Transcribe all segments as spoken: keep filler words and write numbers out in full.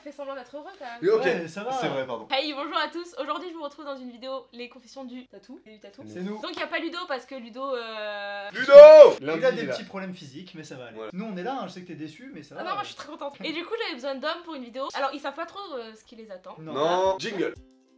fait semblant d'être heureux quand même. Oui, ok, Ouais, ça va. c'est vrai, pardon. Hey, bonjour à tous. Aujourd'hui, je vous retrouve dans une vidéo les confessions du tatou. Du tatou. C'est nous. Donc il y a pas Ludo parce que Ludo. Euh... Ludo. Il a Lundi, des là. petits problèmes physiques, mais ça va aller. Voilà. Nous, on est là, hein, je sais que t'es déçu, mais ça va. Ah non, moi je suis très contente. Et du coup, j'avais besoin d'hommes pour une vidéo. Alors, ils savent pas trop euh, ce qui les attend. Non. Non, jingle.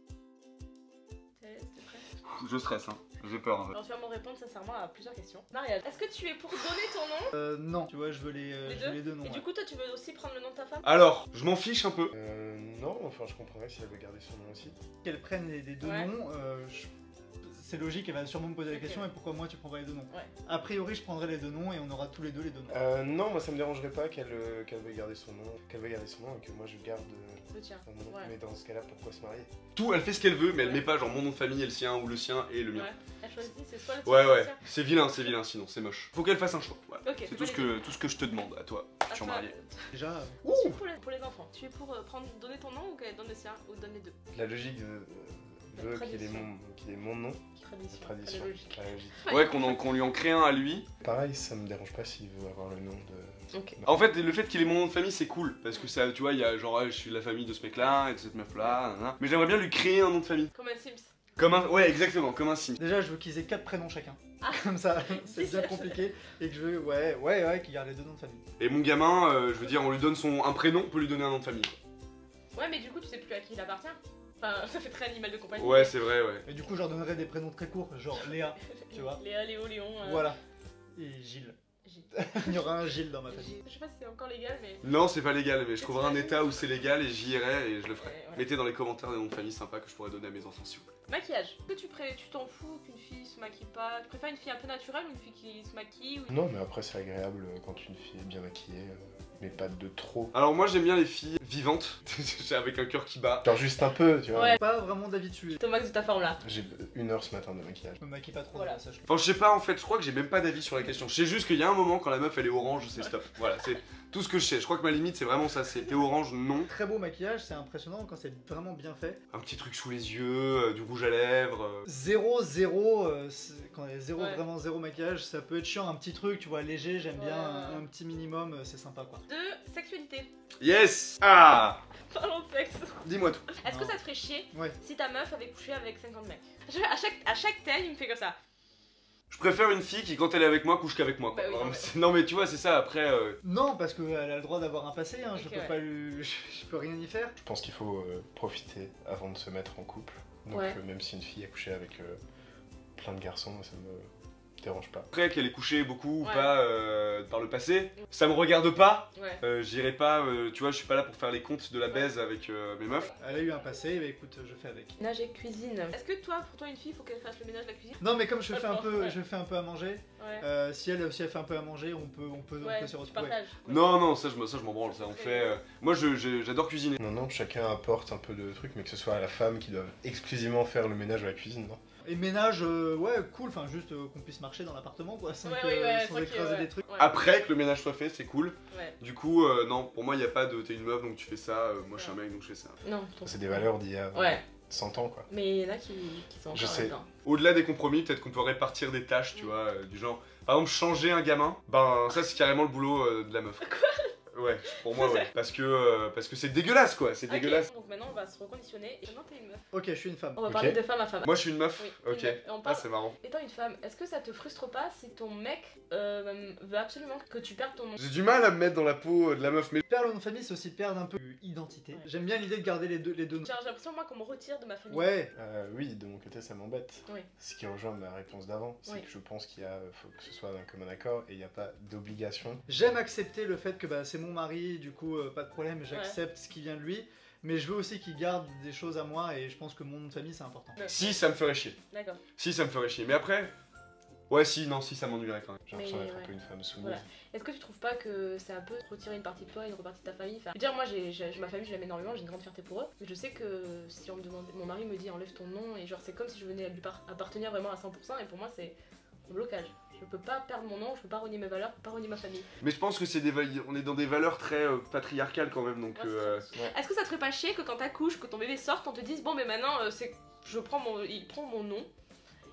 T'es t'es prêt? Je stresse, hein. J'ai peur. Alors, tu vas me répondre sincèrement à plusieurs questions. Mariage, est-ce que tu es pour donner ton nom? Euh, non. Tu vois, je veux les, euh, Les je veux deux les deux noms. Et ouais. du coup, toi, tu veux aussi prendre le nom de ta femme? Alors, je m'en fiche un peu. Euh, non, enfin je comprendrais si elle veut garder son nom aussi. Qu'elle prenne les, les deux Ouais. noms, euh, je- c'est logique, elle va sûrement me poser la Ok. question, et pourquoi moi tu prendrais les deux noms? Ouais. A priori, je prendrais les deux noms et on aura tous les deux les deux noms. Euh, non, moi ça me dérangerait pas qu'elle euh, qu'elle veuille garder son nom, qu'elle veuille garder son nom et que moi je garde euh, Le tien. mon nom. Ouais. Mais dans ce cas-là, pourquoi se marier? Tout, elle fait ce qu'elle veut, mais elle met pas genre mon nom de famille et le sien ou le sien et le mien. Ouais. Elle choisit, c'est soit le tien, Ouais, soit le ouais. sien. C'est vilain, c'est vilain, sinon c'est moche. Faut qu'elle fasse un choix. Voilà. Ok, C'est c'est tout ce validé. que tout ce que je te demande à toi, À futur toi, marié. Déjà, euh, Tu es pour les, pour les enfants, tu es pour euh, prendre, donner ton nom ou qu'elle donne le sien ou donne les deux? La logique euh, La veut qu'il ait, tradition. mon, qu'il ait mon nom, Tradition. la tradition, la logique. la logique. Ouais, qu'on en- qu'on lui en crée un à lui. Pareil, ça me dérange pas s'il veut avoir le nom de... Ok. En fait, le fait qu'il ait mon nom de famille, c'est cool. Parce que ça, tu vois, il y a genre, ouais, je suis de la famille de ce mec-là et de cette meuf-là. nanana. Mais j'aimerais bien lui créer un nom de famille. Comme un Sims. Comme un. Ouais, exactement, comme un Sim. déjà, je veux qu'ils aient quatre prénoms chacun. Ah. Comme ça, c'est bien compliqué. Et que je veux, ouais, ouais, ouais, qu'ils gardent les deux noms de famille. Et mon gamin, euh, je veux dire, on lui donne son un prénom, on peut lui donner un nom de famille. Ouais, mais du coup, tu sais plus à qui il appartient. Enfin, ça fait très animal de compagnie. Ouais, c'est vrai, ouais. Et du coup, je leur donnerais des prénoms très courts, genre Léa, tu vois. Léa, Léo, Léon. euh, Voilà. Et Gilles. Gilles. Il y aura un Gilles dans ma famille. Gilles. Je sais pas si c'est encore légal, mais. Non, c'est pas légal, mais je trouverai un état où c'est légal et j'y irai et je le ferai. Ouais, voilà. Mettez dans les commentaires des noms de famille sympas que je pourrais donner à mes enfants, s'il vous plaît. Maquillage. Est-ce que tu pré- tu t'en fous qu'une fille se maquille pas? Tu préfères une fille un peu naturelle ou une fille qui se maquille ou... Non, mais après c'est agréable euh, quand une fille est bien maquillée, euh, mais pas de trop. Alors, moi, j'aime bien les filles vivantes, avec un cœur qui bat. Genre juste un peu, tu vois. Ouais. Pas vraiment d'habitude. Thomas de ta forme là. J'ai une heure ce matin de maquillage. Je me maquille pas trop, Voilà. ça, sache-le. Enfin, je sais pas, en fait, je crois que j'ai même pas d'avis sur la question. Je sais juste qu'il y a un moment quand la meuf elle est orange, c'est stop. Voilà, c'est tout ce que je sais. Je crois que ma limite, c'est vraiment ça. C'est t'es orange, non. Très beau maquillage, c'est impressionnant quand c'est vraiment bien fait. Un petit truc sous les yeux, euh, du rouge à lèvres. euh. Zéro, zéro, euh, c'est- quand il y a zéro, Ouais. vraiment zéro maquillage, ça peut être chiant, un petit truc, tu vois, léger, j'aime bien, Ouais. un, un petit minimum, euh, c'est sympa quoi. Deux, sexualité. Yes. Ah. Parlons de sexe. Dis-moi tout. Est-ce que Non. ça te ferait chier Ouais. si ta meuf avait couché avec cinquante mecs? Je- à, chaque, à chaque thème, il me fait comme ça. Je préfère une fille qui, quand elle est avec moi, couche qu'avec moi. Quoi. Bah oui, Vraiment, non, mais- c'est- non mais tu vois, c'est ça. Après, euh, Non, parce qu'elle a le droit d'avoir un passé, hein, je Ok, peux ouais. pas lui... je, je peux rien y faire. Je pense qu'il faut euh, profiter avant de se mettre en couple. Donc Ouais. euh, même si une fille a couché avec euh, plein de garçons, moi, ça me dérange pas. après qu'elle ait couché beaucoup ou Ouais. pas euh, par le passé, ça me regarde pas. Ouais. Euh, J'irai pas. euh, tu vois, je suis pas là pour faire les comptes de la Ouais. baise avec euh, mes meufs. Elle a eu un passé, bah écoute, je fais avec. Ménage et cuisine. Est-ce que toi, pour toi, une fille, faut qu'elle fasse le ménage, la cuisine? Non mais comme je Pas fais un fort, peu, ouais. je fais un peu à manger, Ouais. euh, si elle aussi elle fait un peu à manger, on peut, on peut, on ouais, peut se tu retrouver. partages. Non, non, ça je me, ça je m'en branle. Ça, on fait. euh, Moi, je- je- j'adore cuisiner. Non, non, chacun apporte un peu de trucs, mais que ce soit à la femme qui doit exclusivement faire le ménage ou la cuisine, non? Et ménage, euh, ouais, cool, enfin juste euh, qu'on puisse marcher dans l'appartement quoi, sans, Ouais, que- ouais, ouais, sans tranquille, écraser ouais. des trucs. Ouais. Après que le ménage soit fait, c'est cool. Ouais. Du coup, euh, non, pour moi, il n'y a pas de t'es une meuf donc tu fais ça, euh, moi je suis un mec donc je fais ça. Non, ton- C'est des valeurs d'il y a Ouais. cent ans, quoi. Mais il y en a qui, qui sont Je encore sais. là-dedans. Au-delà des compromis, peut-être qu'on peut répartir des tâches, tu Mm. vois, euh, du genre, par exemple, changer un gamin, ben ça c'est carrément le boulot euh, de la meuf. Ouais, pour moi, ouais. Parce que euh, parce que c'est dégueulasse, quoi, c'est Ok, dégueulasse. donc maintenant on va se reconditionner. Et maintenant t'es une meuf. Ok, je suis une femme. On va Ok. parler de femme à femme. Moi je suis une meuf, Oui, ok. une meuf. Et on Ah, parle- c'est marrant. Étant une femme, est-ce que ça te frustre pas si ton mec euh, veut absolument que tu perdes ton nom? J'ai du mal à me mettre dans la peau euh, de la meuf, mais Perdre le nom de famille, c'est aussi perdre un peu d'identité. Ouais. J'aime bien l'idée de garder les deux, les deux noms. J'ai j'ai l'impression moi qu'on me retire de ma famille. Ouais, Euh, oui, de mon côté, ça m'embête. Oui. Ce qui rejoint ma réponse d'avant, c'est Oui. que je pense qu'il y a, faut que ce soit d'un commun accord et il n'y a pas d'obligation. j'aime accepter le fait que bah, c'est mon mari, du coup euh, pas de problème, j'accepte ce qui vient de lui. Mais je veux aussi qu'il garde des choses à moi et je pense que mon nom de famille c'est important. Ouais. si ça me ferait chier. D'accord. Si ça me ferait chier. Mais après, ouais, si, non, si ça m'ennuierait quand même. J'ai l'impression Mais d'être ouais. un peu une femme soumise. Voilà. Est-ce que tu trouves pas que c'est un peu retirer une partie de toi et une partie de ta famille? Enfin, je veux dire, moi, j'ai, j'ai- ma famille, je l'aime énormément, j'ai une grande fierté pour eux. Mais je sais que si on me demandait, mon mari me dit enlève ton nom, et genre, c'est comme si je venais à lui par- appartenir vraiment à cent pour cent, et pour moi, c'est un blocage. Je peux pas perdre mon nom, je peux pas renier mes valeurs, je peux pas renier ma famille. Mais je pense que c'est des val- on est dans des valeurs très euh, patriarcales quand même, donc. Ouais, c'est euh, Est-ce que ça te ferait pas chier que quand t'accouches, que ton bébé sorte, on te dise bon, mais maintenant, euh, c'est, je prends mon, il prend mon nom,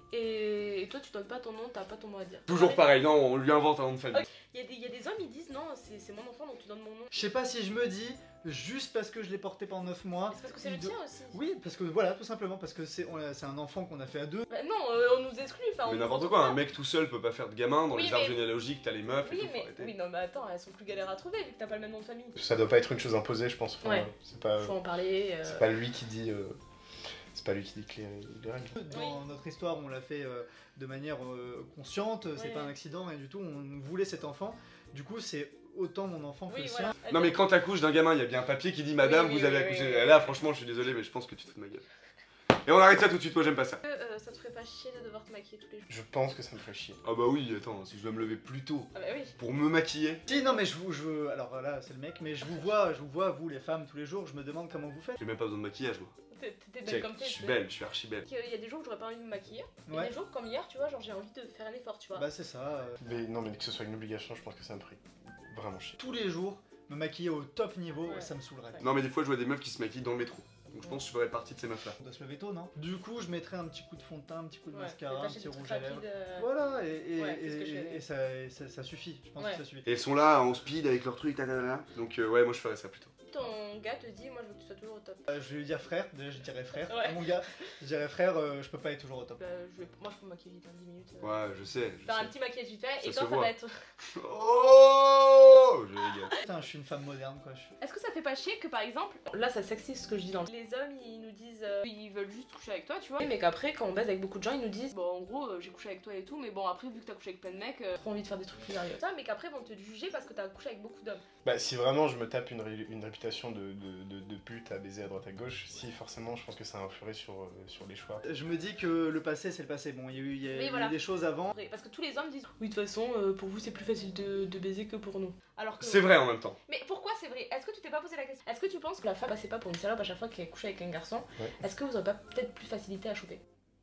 Et... et toi tu donnes pas ton nom, t'as pas ton mot à dire. Toujours pareil, non, on lui invente un nom de famille. Okay. Il y, a des, il y a des hommes ils disent non, c'est mon enfant donc tu donnes mon nom. Je sais pas si je me dis, juste parce que je l'ai porté pendant neuf mois. C'est parce que c'est le do... tien aussi. Oui, parce que voilà, tout simplement, parce que c'est un enfant qu'on a fait à deux. Bah non, euh, on nous exclut. Mais n'importe quoi, un mec tout seul peut pas faire de gamin, dans oui, les arbres mais... généalogiques t'as les meufs oui, et tout, mais... faut arrêter. Oui, non mais attends, elles sont plus galères à trouver vu que t'as pas le même nom de famille. Ça doit pas être une chose imposée, je pense. Enfin, ouais. C'est pas... Faut en parler. Euh... C'est pas lui qui dit... Euh... C'est pas lui qui dit que les, les règles. Dans oui. notre histoire, on l'a fait euh, de manière euh, consciente, ouais. c'est pas un accident, rien du tout, on voulait cet enfant. Du coup, c'est autant mon enfant oui, que le voilà. sien. Non mais quand t'accouches d'un gamin, il y a bien un papier qui dit madame, oui, oui, vous avez oui, accouché. Oui, oui, Là, franchement, je suis désolé, mais je pense que tu te fous de ma gueule. Et on arrête ça tout de suite, moi j'aime pas ça. Euh, ça te ferait pas chier de devoir te maquiller tous les jours? Je pense que ça me ferait chier. Ah bah oui, attends, si je dois me lever plus tôt ah bah oui. pour me maquiller. Si, non mais je vous, je, alors là c'est le mec, mais je vous vois, je vous vois, vous les femmes tous les jours, je me demande comment vous faites. J'ai même pas besoin de maquillage moi. T'es belle comme t'es. Je suis belle, je suis archi belle. Il y a des jours où j'aurais pas envie de me maquiller, ouais. et des jours comme hier, tu vois, genre j'ai envie de faire un effort, tu vois. Bah c'est ça. Euh... Mais non mais que ce soit une obligation, je pense que ça me ferait vraiment chier. Tous les jours, me maquiller au top niveau, ouais. ça me saoulerait. Non mais des fois je vois des meufs qui se maquillent dans le métro. Donc je pense que je ferais partie de ces meufs là. On doit se lever tôt, non? Du coup, je mettrais un petit coup de fond de teint, un petit coup de ouais, mascara, un petit rouge à lèvres. Euh... Voilà, et, et, ouais, et, et, et, ça, et ça, ça suffit. Je pense ouais. que ça suffit. Et elles sont là en speed avec leur truc, tadadada. Donc euh, ouais, moi je ferais ça plutôt. Ton gars te dit, moi je veux que tu sois toujours au top. Euh, je vais lui dire frère, déjà je dirais frère. Ouais. Mon gars, je dirais frère, euh, je peux pas être toujours au top. Bah, je vais... Moi je peux me maquiller vite en dix minutes. Euh... Ouais, je sais. Je faire sais. un petit maquillage vite fait, ça et toi ça voit. va être. Oh, je rigole. Putain, je suis une femme moderne quoi. Je... Est-ce que ça fait pas chier que par exemple, là ça sexiste ce que je dis dans le... Les hommes ils nous disent, euh, ils veulent juste coucher avec toi, tu vois. Mais qu'après, quand on baise avec beaucoup de gens, ils nous disent, bon en gros, euh, j'ai couché avec toi et tout, mais bon après, vu que t'as couché avec plein de mecs, euh, trop envie de faire des trucs plus sérieux. Ça, mais qu'après, vont te juger parce que t'as couché avec beaucoup d'hommes. Bah, si vraiment je me tape une, ré une réputation de, de, de, de pute à baiser à droite à gauche, si forcément, je pense que ça influerait sur, euh, sur les choix. Je me dis que le passé, c'est le passé. Bon, il y a eu, y a, oui, y a voilà. eu des choses avant. Parce que tous les hommes disent, oui, de toute façon, euh, pour vous, c'est plus facile de, de baiser que pour nous. Alors que... C'est vrai en même temps. Mais pourquoi c'est vrai? Est-ce que tu t'es pas posé la question? Est-ce que tu penses que la femme passait pas pour une salope à chaque fois qu'elle couchait avec un garçon? Ouais. Est-ce que vous aurez pas peut-être plus facilité à choper?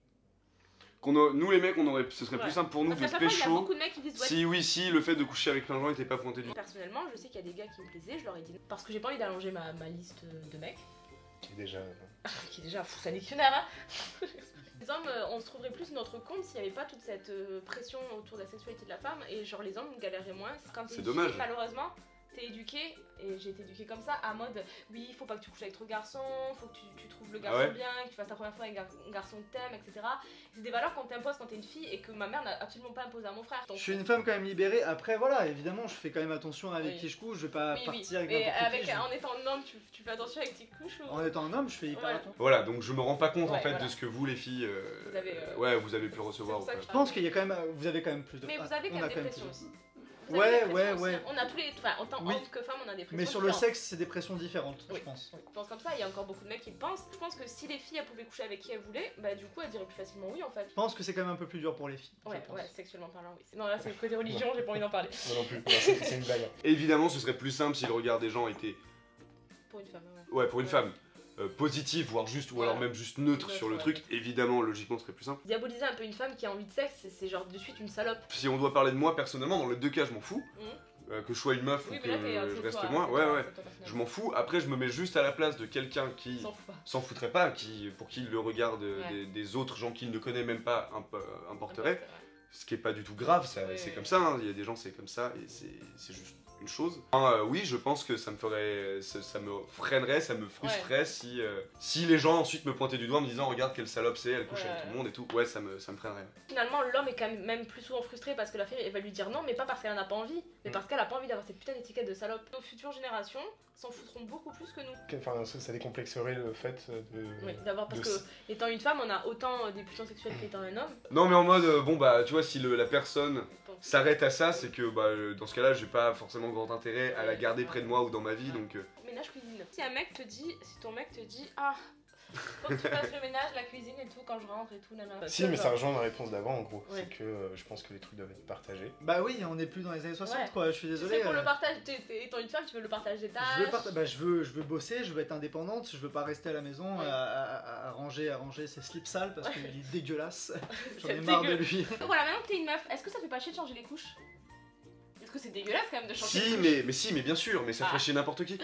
Qu'on a... Nous les mecs, on aurait... ce serait ouais. plus simple pour nous parce de se pécho. Il y a beaucoup de mecs qui disent, ouais, si oui, si le fait de coucher avec plein de gens était pas pointé du tout. Personnellement, je sais qu'il y a des gars qui me plaisaient, je leur ai dit non. Parce que j'ai pas envie d'allonger ma, ma liste de mecs. Qui est déjà... qui est déjà fou, ça dictionnaire, hein. Les hommes, euh, on se trouverait plus notre compte s'il n'y avait pas toute cette euh, pression autour de la sexualité de la femme, et genre les hommes galéreraient moins. C'est dommage. Fille, malheureusement, t'es éduqué, et j'ai été éduquée comme ça, à mode oui, faut pas que tu couches avec trop de garçons, faut que tu, tu trouves le garçon ah ouais. bien, que tu fasses ta première fois avec un garçon que t'aimes, et cetera. C'est des valeurs qu'on t'impose quand t'es une fille et que ma mère n'a absolument pas imposé à mon frère. Donc, je suis une femme quand même libérée, après voilà, évidemment, je fais quand même attention avec oui. qui je couche, je vais pas oui, partir oui. avec n'importe qui. Je... En étant un homme, tu, tu fais attention avec qui tu couches ou... En étant un homme, je fais hyper voilà. attention. Voilà, donc je me rends pas compte ouais, en fait voilà. de ce que vous les filles, euh, vous avez, euh... ouais, vous avez pu recevoir. Ou pas. Je pense qu'il y a quand même, vous avez quand même plus de... Mais vous avez quand même des pressions aussi. Vous ouais, ouais, aussi. ouais. On a tous les. Enfin, en tant oui. que femme, on a des pressions. Mais sur différentes. le sexe, c'est des pressions différentes, oui. je pense. Oui. Je pense comme ça, il y a encore beaucoup de mecs qui le pensent. Je pense que si les filles elles pouvaient coucher avec qui elles voulaient, bah du coup elles diraient plus facilement oui en fait. Je pense que c'est quand même un peu plus dur pour les filles. Ouais, ouais, sexuellement parlant, oui. Non, là c'est le côté religion, j'ai pas envie d'en parler. Non, non plus, c'est une blague. Évidemment, ce serait plus simple si le regard des gens était. Pour une femme, ouais. Ouais, pour une ouais. femme. Euh, positif, voire juste, ou ouais. alors même juste neutre, neutre sur le ouais, truc, ouais. évidemment, logiquement, ce serait plus simple. Diaboliser un peu une femme qui a envie de sexe, c'est genre de suite une salope. Si on doit parler de moi personnellement, dans les deux cas, je m'en fous. Mmh. Euh, que je sois une meuf oui, ou que là, je reste toi, moins, ouais, ouais, toi, je m'en fous. Après, je me mets juste à la place de quelqu'un qui s'en fout foutrait pas, qui, pour qui le regard de, ouais. des, des autres gens qu'il ne connaît même pas imp importerait. Ce qui est pas du tout grave, oui, c'est oui. comme ça, hein. Il y a des gens, c'est comme ça, et c'est juste une chose. Enfin, euh, oui, je pense que ça me ferait, ça, ça me freinerait, ça me frustrerait ouais. si, euh, si les gens ensuite me pointaient du doigt en me disant regarde quelle salope c'est, elle couche ouais. avec tout le monde et tout. Ouais, ça me, ça me freinerait. Finalement, l'homme est quand même plus souvent frustré parce que la fille elle va lui dire non, mais pas parce qu'elle en a pas envie, mais mmh. parce qu'elle a pas envie d'avoir cette putain d'étiquette de salope. Nos futures générations s'en foutront beaucoup plus que nous. Enfin, ça, ça décomplexerait le fait de. Oui, d'abord parce de... que étant une femme, on a autant des pulsions sexuelles qu'étant un homme. Non, mais en mode euh, bon bah tu vois si le, la personne s'arrête à ça, c'est que bah, dans ce cas-là, j'ai pas forcément grand intérêt à la garder près de moi ou dans ma vie, donc... Euh... Ménage, cuisine. Si un mec te dit, si ton mec te dit, ah, faut que tu fasses le ménage, la cuisine et tout, quand je rentre et tout, nanana. Si, mais ça rejoint ma réponse d'avant, en gros. Ouais. C'est que euh, je pense que les trucs doivent être partagés. Bah oui, on est plus dans les années soixante, ouais. quoi, je suis désolé. Tu sais, pour euh... le partage, étant une femme, tu veux le partage des tâches. Je veux, part... bah, je, veux, je veux bosser, je veux être indépendante, je veux pas rester à la maison ouais. à, à, à, ranger, à ranger ses slips sales parce ouais. qu'il est dégueulasse. J'en ai marre de lui. Donc voilà, maintenant que t'es une meuf, est-ce que ça fait pas chier de changer les couches? Est-ce que c'est dégueulasse quand même de changer si, les couches? mais, mais si, mais bien sûr, mais ça ah. ferait chier n'importe qui. Mais en fait...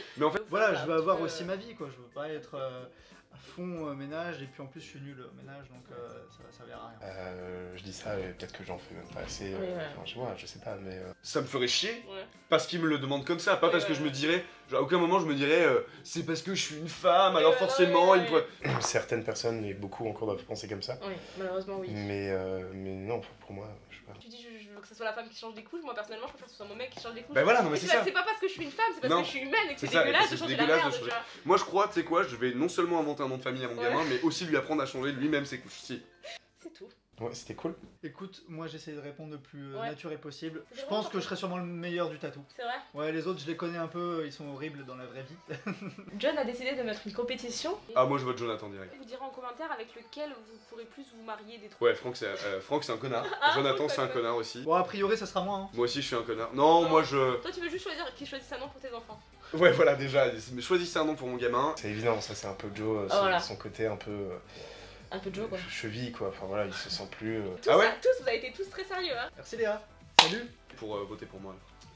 voilà, je veux avoir peu... aussi ma vie, quoi. Je veux pas être euh, à fond euh, ménage, et puis en plus, je suis nul au ménage, donc euh, ça va servir à rien. Euh, je dis ça, et peut-être que j'en fais même pas assez. Oui, euh, ouais. Enfin, je vois, je sais pas, mais. Euh... Ça me ferait chier, ouais. parce qu'il me le demande comme ça, pas oui, parce ouais, que je ouais. me dirais. Genre, à aucun moment je me dirais, euh, c'est parce que je suis une femme, oui, alors ouais, forcément ouais, il pourrait. ouais. Certaines personnes, et beaucoup encore, doivent penser comme ça. Oui, malheureusement, oui. Mais, euh, mais non, pour moi, je sais pas. Tu dis, je, je veux que ce soit la femme qui change des couches. Moi, personnellement, je préfère que ce soit mon mec qui change des couches. Bah voilà, non mais c'est ça. C'est pas parce que je suis une femme, c'est parce non. que je suis humaine et que c'est ça, dégueulasse de changer la merde. De changer... Moi, je crois, tu sais quoi, je vais non seulement inventer un nom de famille à mon ouais. gamin, mais aussi lui apprendre à changer lui-même ses couches. Si. C'est tout. Ouais, c'était cool. Écoute, moi j'essaie de répondre le plus ouais. naturel possible. Je pense que je serais sûrement le meilleur du tatou. C'est vrai. Ouais, les autres je les connais un peu, ils sont horribles dans la vraie vie. John a décidé de mettre une compétition. Ah, moi je vote Jonathan direct. Vous direz en commentaire avec lequel vous pourrez plus vous marier des trois. Ouais, Franck c'est euh, Franck, c'est un connard. Ah, Jonathan c'est un connard aussi. Bon, a priori ça sera moi. Hein. Moi aussi je suis un connard. Non, non, moi je. Toi tu veux juste choisir qui choisit un nom pour tes enfants. Ouais, voilà, déjà, mais choisissez un nom pour mon gamin. C'est évident, ça c'est un peu Joe, oh, voilà. son côté un peu. Euh... Un peu de Joe quoi. Cheville quoi, enfin voilà, il se sent plus. Euh... Tous, ah ouais ça, tous, vous avez été tous très sérieux hein. Merci Léa. Salut. Pour euh, voter pour moi.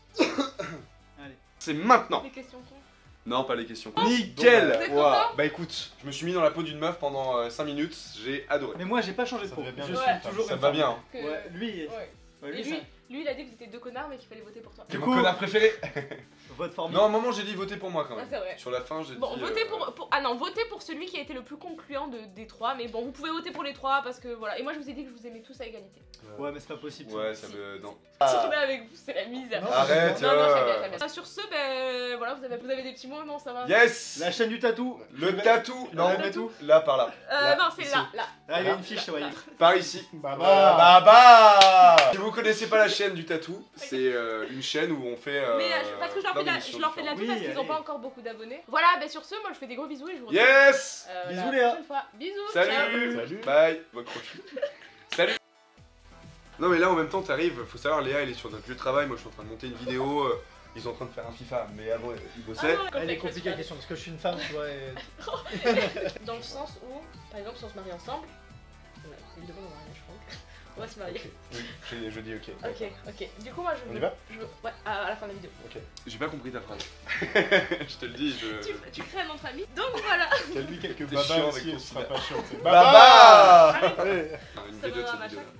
Allez. C'est maintenant. Les questions con. Non, pas les questions. Oh. Nickel. Vous êtes content ? Bah écoute, je me suis mis dans la peau d'une meuf pendant euh, cinq minutes, j'ai adoré. Mais moi j'ai pas changé de Ça peau. va bien, je ouais. suis toujours. Ça va bien. Hein. Que... Ouais, lui. Ouais. Ouais, lui, lui, lui, ça... lui, il a dit que vous étiez deux connards mais qu'il fallait voter pour toi. C'est Du mon coup... connard préféré. Vote formule. Non, à un moment j'ai dit voter pour moi quand même. Ah, c'est vrai. Sur la fin j'ai bon, dit. Bon, votez euh... pour, pour. Ah non, votez pour celui qui a été le plus concluant de, des trois, mais bon, vous pouvez voter pour les trois parce que voilà. Et moi je vous ai dit que je vous aimais tous à égalité. Ouais, mais c'est pas possible. Ouais, ça me. Non. Si je mets avec vous, c'est la mise. Non, arrête. Non, non, euh... j'aime bien, j'aime bien. Sur ce, ben voilà, vous avez, vous avez des petits mots, non, ça va. Yes. La chaîne du tatou. Le tatou. Non, le tatou. Là, par là. Euh, là, non, c'est ici. là, là. Ah, il y a une fiche, ouais. Par ici. Bah bah bah bah. Si vous connaissez pas la chaîne du tatou, c'est euh, une chaîne où on fait. Euh, mais euh, parce que je leur fais de la, je leur fais de la pub oui, parce qu'ils allez. ont pas encore beaucoup d'abonnés. Voilà, ben sur ce, moi je fais des gros bisous et je vous retrouve. Yes. Euh, Bisous, la Léa. prochaine fois. Bisous. Salut. Ciao. Salut. Bye. Bonne crochu. Salut. Non mais là en même temps t'arrives, faut savoir Léa elle est sur notre lieu de travail, moi je suis en train de monter une vidéo, euh, ils sont en train de faire un FIFA, mais avant ils bossaient. Ah, non, Elle est compliquée la question parce que je suis une femme, tu vois. Et... Dans le sens où, par exemple, si on se marie ensemble, voilà, c'est une demande en mariage, Franck. On va se marier. Okay. Oui, je, je dis ok. Ok, ok. Du coup, moi je veux. On y va je veux, ouais, à, à la fin de la vidéo. Ok. J'ai pas compris ta phrase. je te le dis, je. Tu, tu crées un nom de famille. Donc voilà. Quel quelques T'es babas chiant aussi, avec ton ce sera sida. pas chiant. c'est- Baba. Allez. Une Ça vidéo de va, cette machin. vidéo là.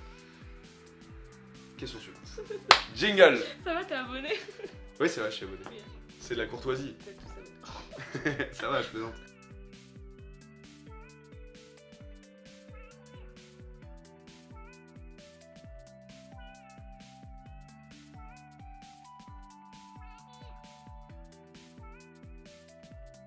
Question suivante. Jingle. Ça va, t'es abonné. Oui c'est vrai, je suis abonné. C'est de la courtoisie. Peut-être tout ça. Ça va, je plaisante.